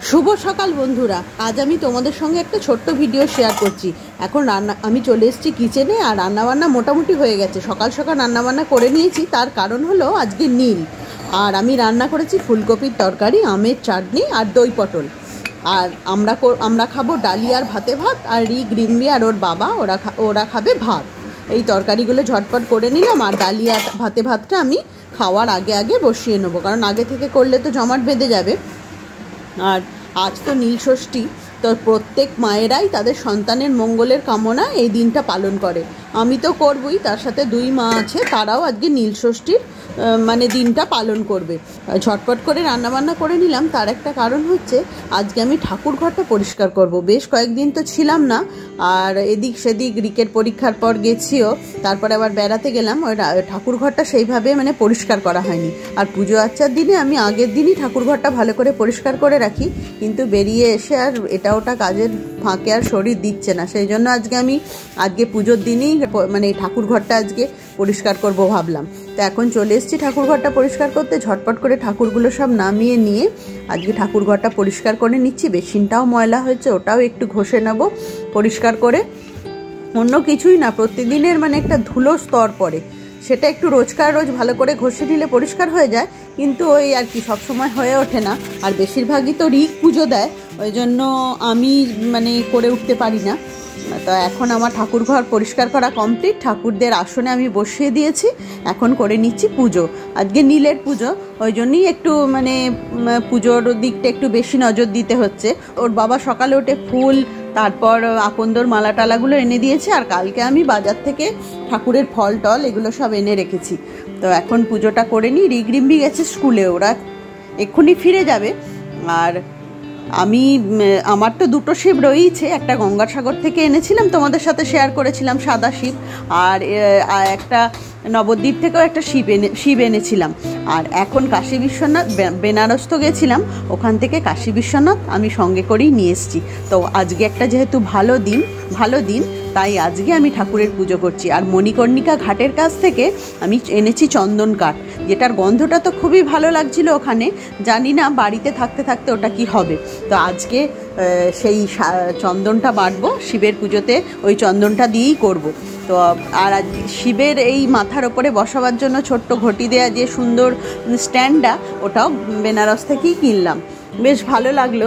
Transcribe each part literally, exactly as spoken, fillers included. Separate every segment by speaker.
Speaker 1: শুভ সকাল বন্ধুরা, আজ আমি তোমাদের সঙ্গে একটা ছোট্ট ভিডিও শেয়ার করছি। এখন রান্না আমি চলে এসেছি কিচেনে, আর রান্নাবান্না মোটামুটি হয়ে গেছে। সকাল সকাল রান্নাবান্না করে নিয়েছি, তার কারণ হলো আজকে নীল। আর আমি রান্না করেছি ফুলকপির তরকারি, আমের চাটনি আর দই পটল। আর আমরা আমরা খাবো ডালি আর ভাতে ভাত, আর রি গ্রিনবি আর ওর বাবা ওরা ওরা খাবে ভাত। এই তরকারিগুলো ঝটপট করে নিলাম, আর ডালি আর ভাতে ভাতটা আমি খাওয়ার আগে আগে বসিয়ে নেবো, কারণ আগে থেকে করলে তো জমাট বেঁধে যাবে। আর আজ তো নীল ষষ্ঠী, তো প্রত্যেক মায়েরাই তাদের সন্তানের মঙ্গলের কামনা এই দিনটা পালন করে। আমি তো করবই, তার সাথে দুই মা আছে, তারাও আজকে নীল ষষ্ঠীর মানে দিনটা পালন করবে। ঝটপট করে রান্নাবান্না করে নিলাম, তার একটা কারণ হচ্ছে আজকে আমি ঠাকুর ঘরটা পরিষ্কার করব। বেশ কয়েকদিন তো ছিলাম না, আর এদিক সেদিক রিকের পরীক্ষার পর গেছিও, তারপরে আবার বেড়াতে গেলাম। ওই ঠাকুর ঘরটা সেইভাবে মানে পরিষ্কার করা হয়নি। আর পুজো আচ্চার দিনে আমি আগের দিনই ঠাকুর ঘরটা ভালো করে পরিষ্কার করে রাখি, কিন্তু বেরিয়ে এসে আর এটা ওটা কাজের ফাঁকে আর শরীর দিচ্ছে না। সেই জন্য আজকে আমি আজকে পুজোর দিনই মানে ঠাকুর ঘরটা আজকে পরিষ্কার করব ভাবলাম। তো এখন চলে এসেছি ঠাকুর ঘরটা পরিষ্কার করতে। ঝটপট করে ঠাকুরগুলো সব নামিয়ে নিয়ে আজকে ঠাকুর ঘরটা পরিষ্কার করে নিচ্ছি। বেসিনটাও ময়লা হয়েছে, ওটাও একটু ঘষে নেব পরিষ্কার করে। অন্য কিছুই না, প্রতিদিনের মানে একটা ধুলো স্তর পড়ে, সেটা একটু রোজকার রোজ ভালো করে ঘষে নিলে পরিষ্কার হয়ে যায়, কিন্তু ওই আর কি সবসময় হয়ে ওঠে না। আর বেশিরভাগই তো রিক পুজো দেয়, ওই জন্য আমি মানে করে উঠতে পারি না। তো এখন আমার ঠাকুর ঘর পরিষ্কার করা কমপ্লিট, ঠাকুরদের আসনে আমি বসিয়ে দিয়েছি। এখন করে নিচ্ছি পুজো। আজকে নীলের পুজো, ওই জন্যই একটু মানে পুজোর দিকটা একটু বেশি নজর দিতে হচ্ছে। ওর বাবা সকালে উঠে ফুল, তারপর আকন্দর মালা টালাগুলো এনে দিয়েছে, আর কালকে আমি বাজার থেকে ঠাকুরের ফল টল এগুলো সব এনে রেখেছি। তো এখন পুজোটা করে নিই। রিগরিম্বি গেছে স্কুলে, ওরা এক্ষুনি ফিরে যাবে। আর আমি আমার তো দুটো শিব রয়েছে, একটা গঙ্গাসাগর থেকে এনেছিলাম, তোমাদের সাথে শেয়ার করেছিলাম সাদা শিব, আর একটা নবদ্বীপ থেকেও একটা শিব এনে শিব এনেছিলাম। আর এখন কাশী বিশ্বনাথ বেনারস তো গেছিলাম, ওখান থেকে কাশী বিশ্বনাথ আমি সঙ্গে করেই নিয়ে এসেছি। তো আজকে একটা যেহেতু ভালো দিন ভালো দিন তাই আজকে আমি ঠাকুরের পুজো করছি। আর মণিকর্ণিকা ঘাটের কাছ থেকে আমি এনেছি চন্দন কাঠ, যেটার গন্ধটা তো খুবই ভালো লাগছিল ওখানে। জানি না বাড়িতে থাকতে থাকতে ওটা কি হবে। তো আজকে সেই চন্দনটা বাটবো, শিবের পুজোতে ওই চন্দনটা দিয়েই করব। তো আর শিবের এই মাথার ওপরে বসাবার জন্য ছোট্ট ঘটি দেয়া যে সুন্দর স্ট্যান্ডটা, ওটাও বেনারস থেকেই কিনলাম, বেশ ভালো লাগলো।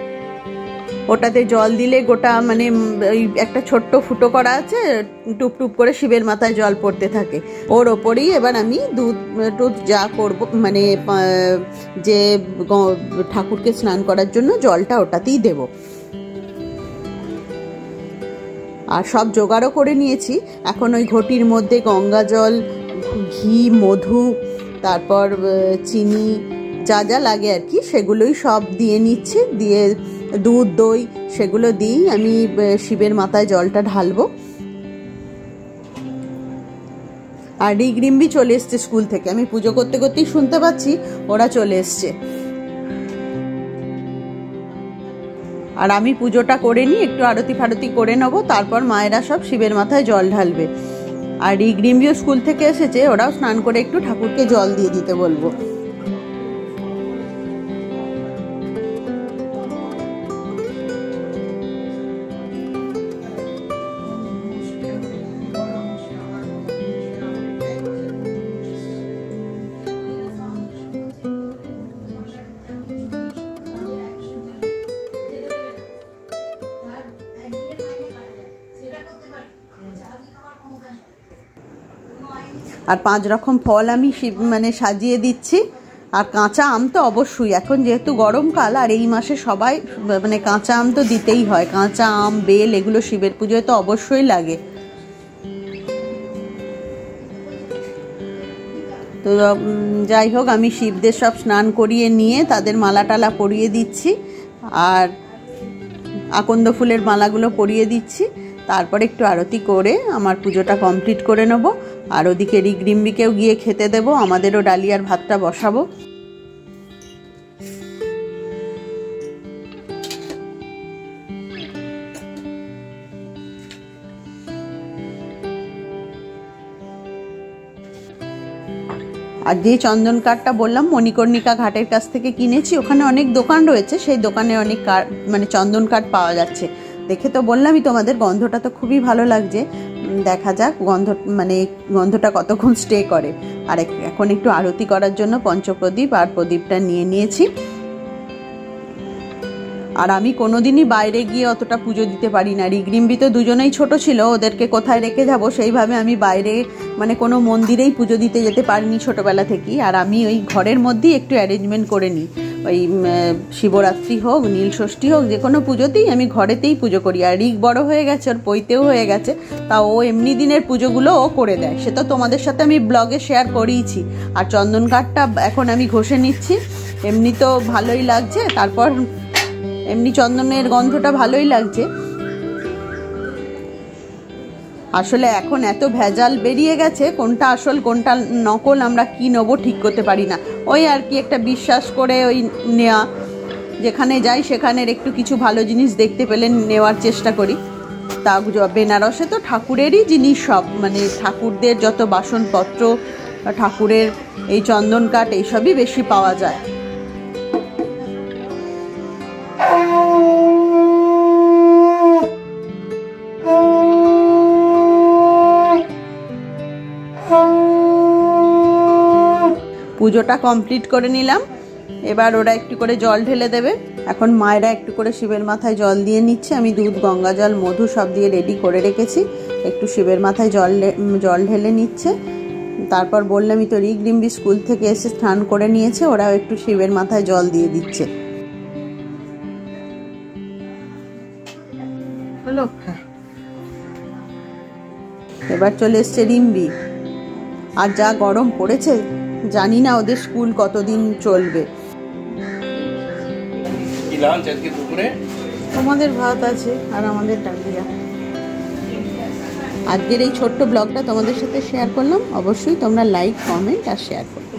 Speaker 1: ওটাতে জল দিলে গোটা মানে ওই একটা ছোট্ট ফুটো করা আছে, টুপ টুপ করে শিবের মাথায় জল পড়তে থাকে। ওর ওপরেই এবার আমি দুধ টুধ যা করব মানে যে ঠাকুরকে স্নান করার জন্য জলটা ওটাতেই দেব। আর সব জোগাড়ও করে নিয়েছি। এখন ওই ঘটির মধ্যে গঙ্গা জল, ঘি, মধু, তারপর চিনি, যা যা লাগে আর কি সেগুলোই সব দিয়ে নিচ্ছি। দিয়ে দুধ, দই সেগুলো দিয়েই আমি শিবের মাথায় জলটা ঢালবো। আর রিগরিম্বি চলে এসছে স্কুল থেকে, আমি পুজো করতে করতেই শুনতে পাচ্ছি ওরা চলে এসছে। আর আমি পুজোটা করে নিই, একটু আরতি ফারতি করে নেবো, তারপর মায়েরা সব শিবের মাথায় জল ঢালবে। আর রিগরিম্বিও স্কুল থেকে এসেছে, ওরাও স্নান করে একটু ঠাকুরকে জল দিয়ে দিতে বলবো। আর পাঁচ রকম ফল আমি মানে সাজিয়ে দিচ্ছি। আর কাঁচা আম তো অবশ্যই, এখন যেহেতু গরমকাল আর এই মাসে সবাই মানে কাঁচা আম তো দিতেই হয়। কাঁচা আম, বেল এগুলো শিবের পুজোয় তো অবশ্যই লাগে। তো যাই হোক, আমি শিবদের সব স্নান করিয়ে নিয়ে তাদের মালা টালা পরিয়ে দিচ্ছি, আর আকন্দ ফুলের মালাগুলো পরিয়ে দিচ্ছি। তারপরে একটু আরতি করে আমার পুজোটা কমপ্লিট করে নেব। আর ওদিকে রিগরিম্বিকেও গিয়ে খেতে দেব, আমাদেরও ডালিয়ার ভাতটা বসাবো। আর যে চন্দন কাঠটা বললাম মণিকর্ণিকা ঘাটের কাছ থেকে কিনেছি, ওখানে অনেক দোকান রয়েছে, সেই দোকানে অনেক কাঠ মানে চন্দন কাঠ পাওয়া যাচ্ছে। দেখে তো বললামই তোমাদের, গন্ধটা তো খুবই ভালো লাগছে। দেখা যাক গন্ধ মানে গন্ধটা কতক্ষণ স্টে করে। আর এখন একটু আরতি করার জন্য পঞ্চপ্রদীপ আর প্রদীপটা নিয়ে নিয়েছি। আর আমি কোনোদিনই বাইরে গিয়ে অতটা পুজো দিতে পারি না। রিগরিম্বি তো দুজনেই ছোট ছিল, ওদেরকে কোথায় রেখে যাব সেইভাবে আমি বাইরে মানে কোনো মন্দিরেই পুজো দিতে যেতে পারিনি ছোটোবেলা থেকেই। আর আমি ওই ঘরের মধ্যেই একটু অ্যারেঞ্জমেন্ট করে নিই, ওই শিবরাত্রি হোক নীল ষষ্ঠী হোক যে কোনো পুজোতেই আমি ঘরেতেই পুজো করি। আর রিগ বড় হয়ে গেছে, ওর পৈতেও হয়ে গেছে, তা ও এমনি দিনের পুজোগুলো ও করে দেয়, সে তো তোমাদের সাথে আমি ব্লগে শেয়ার করিয়েছি। আর চন্দন কাঠটা এখন আমি ঘষে নিচ্ছি, এমনি তো ভালোই লাগছে, তারপর এমনি চন্দনের গন্ধটা ভালোই লাগছে। আসলে এখন এত ভেজাল বেরিয়ে গেছে, কোনটা আসল কোনটা নকল আমরা কি নেবো ঠিক করতে পারি না। ওই আর কি একটা বিশ্বাস করে ওই নেওয়া, যেখানে যাই সেখানের একটু কিছু ভালো জিনিস দেখতে পেলে নেওয়ার চেষ্টা করি। তা বেনারসে তো ঠাকুরেরই জিনিস সব, মানে ঠাকুরদের যত বাসনপত্র, ঠাকুরের এই চন্দন কাঠ এইসবই বেশি পাওয়া যায়। পুজোটা কমপ্লিট করে নিলাম, এবার ওরা একটু করে জল ঢেলে দেবে। এখন মায়েরা একটু করে শিবের মাথায় জল দিয়ে নিচ্ছে, আমি দুধ গঙ্গা জল মধু সব দিয়ে রেডি করে রেখেছি, একটু শিবের মাথায় জল জল ঢেলে নিচ্ছে। তারপর বললামই তো রিগরিম্বি স্কুল থেকে এসে স্নান করে নিয়েছে, ওরাও একটু শিবের মাথায় জল দিয়ে দিচ্ছে। হলো, এবার চলে এসছে রিম্বি। আর যা গরম পড়েছে, জানি না ওদের স্কুল কতদিন চলবে। তোমাদের ভাত আছে আর আমাদের ডালিয়া। আজকের এই ছোট্ট ব্লগটা তোমাদের সাথে শেয়ার করলাম, অবশ্যই তোমরা লাইক কমেন্ট আর শেয়ার করো।